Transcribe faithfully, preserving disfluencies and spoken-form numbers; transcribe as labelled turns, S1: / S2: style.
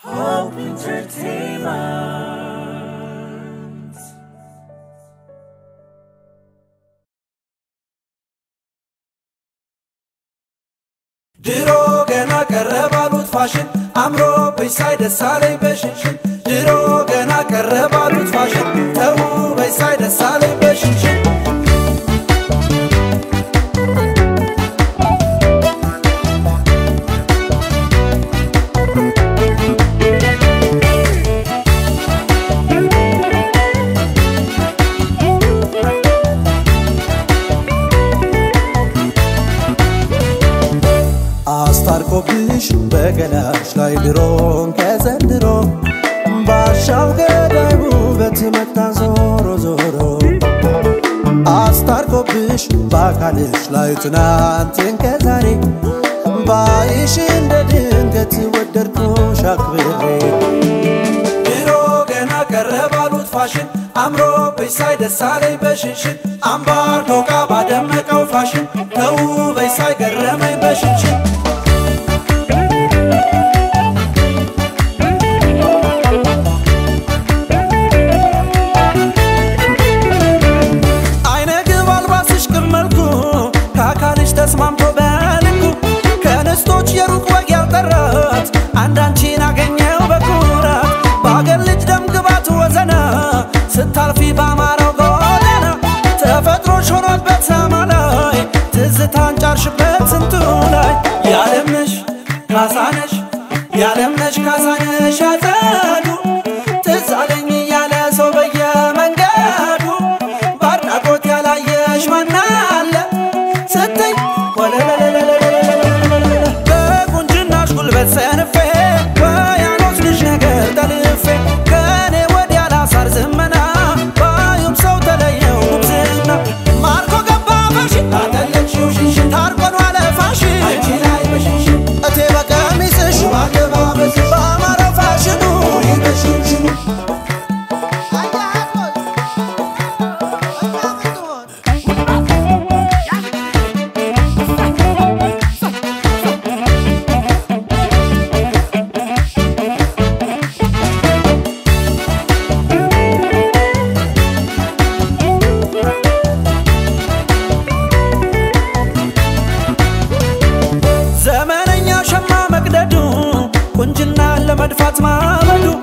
S1: Hope Entertainment. Diro gena ቀረባሉት ፋሽን አምሮ በሳይ ደሳለኝ በሽንሽን ድሮ ገና ቀረባሉት ፋሽን ተው በሳይ ደሳለኝ በሽንሽን
S2: አስታርቆብሽ በገላሽ ላይ ድሮን ከዘንድሮ ባሻው ገዳይ ውበት መጣ ዞሮ ዞሮ አስታርቆብሽ በአካልሽ ላይ ትናንትን ከዛሬ ባይሽ እንደ ድንገት ወደድኩሽ አክብሬ
S1: ድሮ ገና ቀረባሉት ፋሽን አምሮ በሳይ ደሳለኝ በሽንሽን አምባር ዶቃ ባደመቀው ፋሽን ተው በሳይ ገረመኝ በሽንሽን ተስማምቶ በልኩ ከነስቶች የሩቅ ወግ ያልጠራት አንዳንቺን አገኘው በኩራት ባገር ልጅ ደም ግባት ወዘና ስታልፊ ባማረው ጎዳና ተፈጥሮሽ ሆኖበት ሰማላይ ትዝታን ጫርሽበት ስንቱ ላይ ያለምነሽ ካሳነሽ ያለምነሽ ካሳነሽ አጠዱ ትዝ አለኝ እያለ ሰው በየመንገዱ ባድናቆት ያላየሽ ማን አለ ስትይ በቁንጅናሽ ጉልበት ሰንፌ በያኖስ ልጅ ነገር ጠልፌ ከኔ ወዲያ ላሳር ዝመና ባዩም ሰው ተለየው ጉብዝና ማርኮ ገባ በሽን ታጠለችው ሽንሽን ታርቆን ዋለ ፋሽን አንቺ ላይ በሽንሽን እቴ በቀሚስሽ ባገባ በስሽ በአማረው ፋሽኑ ይበሽንሽኑ ዘመነኛ ሸማ መቅደዱ ቁንጅና ለመድፋት ማበዱ